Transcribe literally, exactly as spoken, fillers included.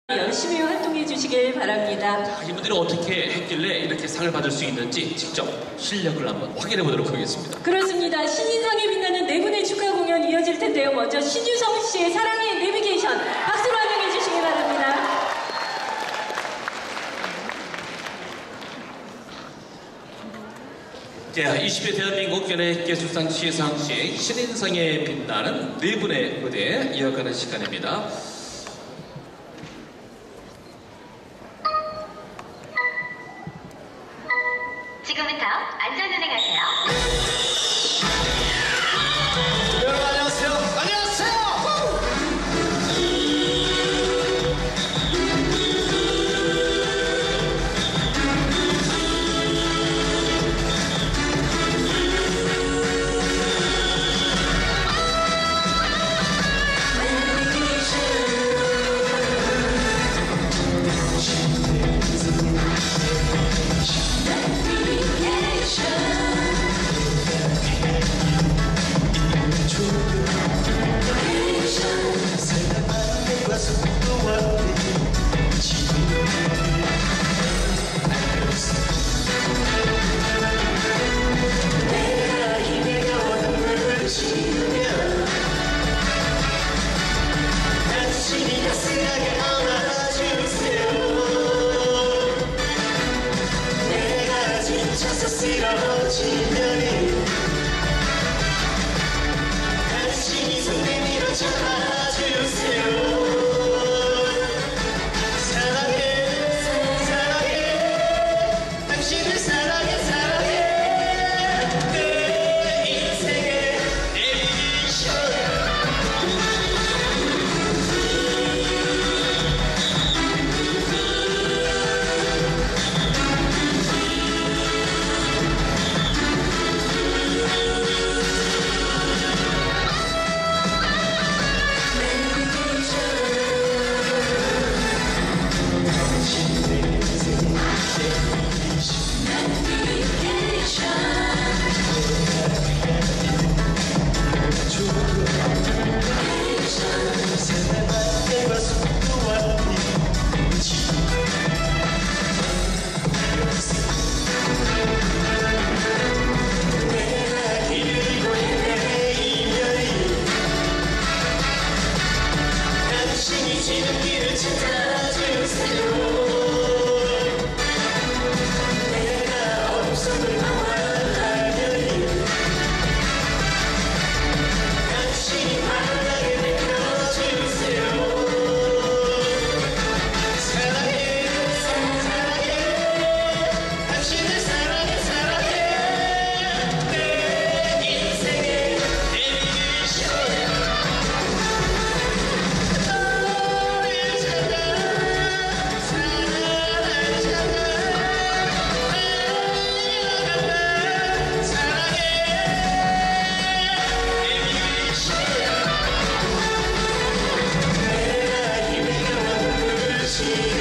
열심히 활동해 주시길 바랍니다. 자, 이분들이 어떻게 했길래 이렇게 상을 받을 수 있는지 직접 실력을 한번 확인해 보도록 하겠습니다. 그렇습니다. 신인상에 빛나는 네 분의 축하 공연 이어질 텐데요. 먼저 신유성 씨의 사랑의 내비게이션 박수로 환영해 주시기 바랍니다. 자, 이십 회 대한민국 연예예술상 시상식 신인상에 빛나는 네 분의 무대 이어가는 시간입니다. 지금부터 안전운행하세요. 여러분 안녕하세요. 안녕하세요. 쓰러지면은 당신이 손 내밀어 잡아주세요. 사랑해 사랑해 당신을 사랑해 사랑해 내 인생의 내비게이션. 지는 길을 찾아주세요. 내가 없음을 말하려니 당신이 환하게 내려주세요. 사랑해 사랑해 당신을 사랑해 사랑해 내 인생의 내비게이션. See